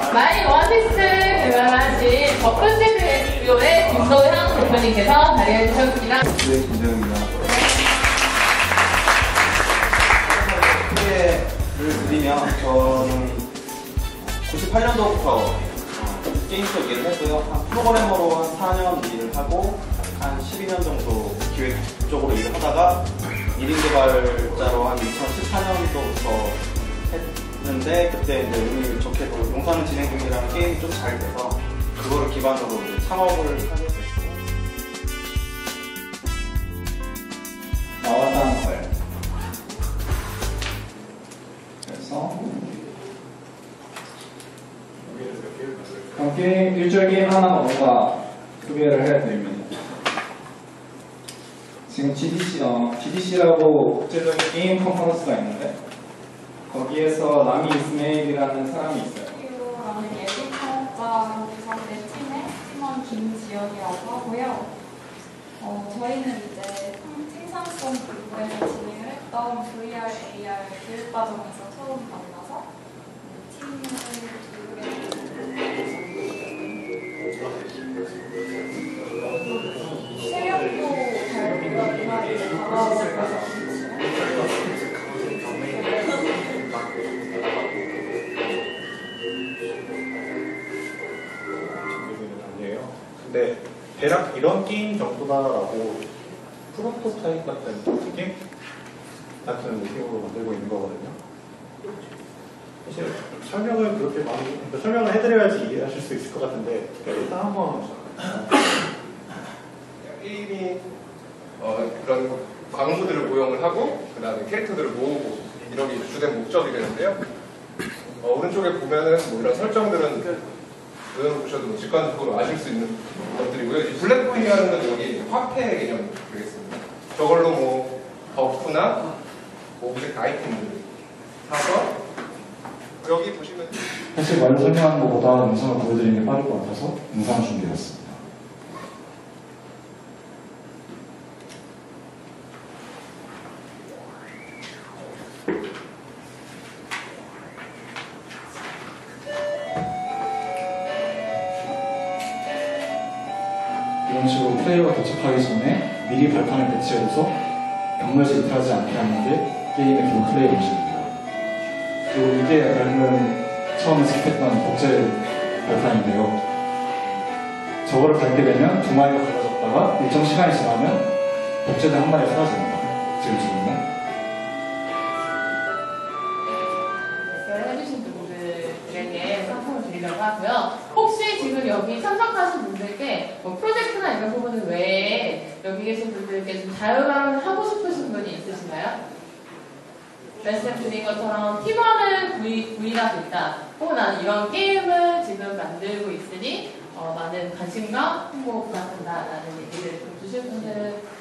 마이 원피스 개발하신 버클세드 듀오의 김도향 대표님께서 자리해 주셨습니다. 네, 김도영입니다. 소개를 드리면 저는 98년도부터 게임 쪽 일을 했고요. 프로그래머로 한 4년 일을 하고 한 12년 정도 기획 쪽으로 일을 하다가 1인 개발자로 한 2014년도부터 했는데 그때 이제 운이 좋게도 용사는 진행 중이라는 게임이 좀 잘 돼서 그거를 기반으로 이제 창업을 하게 됐고 나왔다는 거예요. 그래서 그럼 게임, 일주일 게임 하나가 뭔가 소개를 해야 됩니다. 지금 GDC라고 국제적인 게임 컨퍼런스가 있는데 거기에서 라미 이스메일이라는 사람이 있어요. 라는 에디터자 구성된 팀의 팀원 김지연이라고 하고요. 저희는 이제 생산성 부분에서 진행을 했던 VR, AR 교육 과정에서 처음 만나서 팀을 체력도 잘 보다 근데 대략 이런 게임 정도다라고 프로토타입 같은 느낌? 같은 느낌으로 만들고 있는 거거든요. 사실 설명을 그렇게 많이 설명을 해드려야지 이해하실 수 있을 것 같은데 일단 한번 게임이 그런 광부들을 고용을 하고 그 다음에 캐릭터들을 모으고 이런 게 주된 목적이 되는데요. 오른쪽에 보면은 뭐 이런 설정들은 보셔도 뭐 직관적으로 아실 수 있는 것들이고요. 이 블랙코인이라는 건 여기 화폐 개념이 되겠습니다. 저걸로 뭐 버프나 오브젝트 아이템들 사서 여기 보시면 사실 말로 설명하는 것보다 영상을 보여드리는 게 빠를 것 같아서 영상을 준비해봤습니다. 이런 식으로 플레이어가 도착하기 전에 미리 발판을 배치해줘서 경로에서 이탈하지 않게 하는 게 게임의 기본 플레이 방식입니다. 그리고 이게 방금 처음에 스킵했던 복제 발판인데요. 저거를 밟게 되면 두 마리가 갈라졌다가 일정 시간이 지나면 복제된 한 마리가 사라집니다. 지금처럼요. 해주신 분들에게 상품을 드리려고 하고요. 혹시 지금 여기 참석하신 분들께 뭐 프로젝트나 이런 부분을 외에 여기 계신 분들께 좀 자유발언을 하고 싶으신 분이 있으신가요? 말씀드린 것처럼 팀원을 구인하고 있다. 혹은 나는 이런 게임을 지금 만들고 있으니 많은 관심과 홍보 부탁한다. 라는 얘기를 좀 주실 분들은